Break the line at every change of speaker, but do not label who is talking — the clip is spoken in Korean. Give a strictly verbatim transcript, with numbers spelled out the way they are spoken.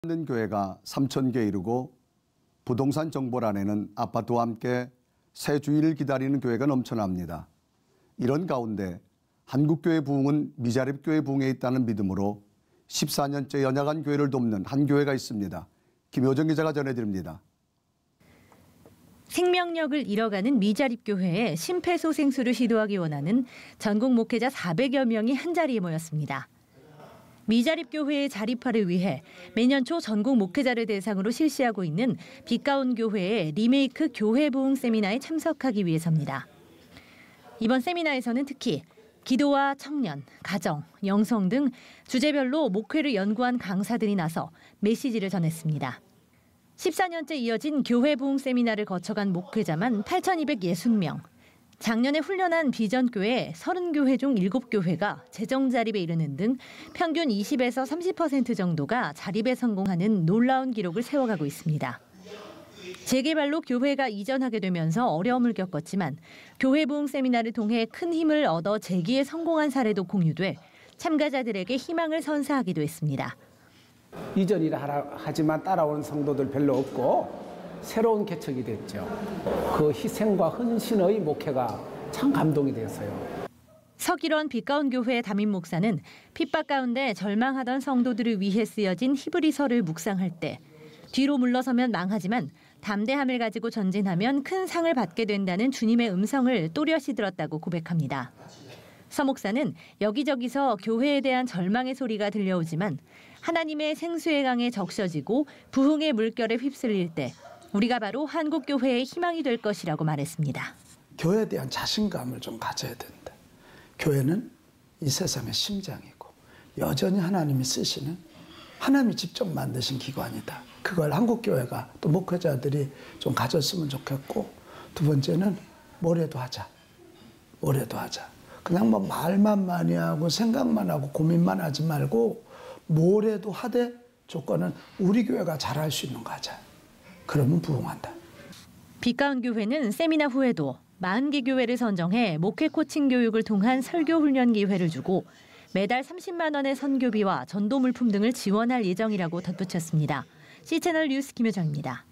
있는 교회가 삼천 개 이르고 부동산 정보란에는 아파트와 함께 새 주인을 기다리는 교회가 넘쳐납니다. 이런 가운데 한국교회 부흥은 미자립교회 부흥에 있다는 믿음으로 십사 년째 연약한 교회를 돕는 한 교회가 있습니다. 김효정 기자가 전해드립니다.
생명력을 잃어가는 미자립교회에 심폐소생술을 시도하기 원하는 전국 목회자 사백여 명이 한자리에 모였습니다. 미자립교회의 자립화를 위해 매년 초 전국 목회자를 대상으로 실시하고 있는 빛가운 교회의 리메이크 교회 부흥 세미나에 참석하기 위해서입니다. 이번 세미나에서는 특히 기도와 청년, 가정, 영성 등 주제별로 목회를 연구한 강사들이 나서 메시지를 전했습니다. 십사 년째 이어진 교회 부흥 세미나를 거쳐간 목회자만 팔천이백육십 명. 작년에 훈련한 비전교회 삼십 교회 중 일곱 교회가 재정 자립에 이르는 등 평균 이십에서 삼십 퍼센트 정도가 자립에 성공하는 놀라운 기록을 세워가고 있습니다. 재개발로 교회가 이전하게 되면서 어려움을 겪었지만 교회 부흥 세미나를 통해 큰 힘을 얻어 재기에 성공한 사례도 공유돼 참가자들에게 희망을 선사하기도 했습니다.
이전이라 하지만 따라오는 성도들 별로 없고 새로운 개척이 됐죠. 그 희생과 헌신의 목회가 참 감동이 되었어요.
서기론 빛가운 교회 담임 목사는 핍박 가운데 절망하던 성도들을 위해 쓰여진 히브리서를 묵상할 때 뒤로 물러서면 망하지만 담대함을 가지고 전진하면 큰 상을 받게 된다는 주님의 음성을 또렷이 들었다고 고백합니다. 서 목사는 여기저기서 교회에 대한 절망의 소리가 들려오지만 하나님의 생수의 강에 적셔지고 부흥의 물결에 휩쓸릴 때 우리가 바로 한국교회의 희망이 될 것이라고 말했습니다.
교회에 대한 자신감을 좀 가져야 된다. 교회는 이 세상의 심장이고 여전히 하나님이 쓰시는 하나님이 직접 만드신 기관이다. 그걸 한국교회가 또 목회자들이 좀 가졌으면 좋겠고, 두 번째는 뭐래도 하자. 뭐래도 하자. 그냥 뭐 말만 많이 하고 생각만 하고 고민만 하지 말고 뭐래도 하되 조건은 우리 교회가 잘할 수 있는 거 하자. 그러면 부흥한다.
빛가운 교회는 세미나 후에도 사십 개 교회를 선정해 목회 코칭 교육을 통한 설교 훈련 기회를 주고 매달 삼십만 원의 선교비와 전도 물품 등을 지원할 예정이라고 덧붙였습니다. 씨채널 뉴스 김효정입니다.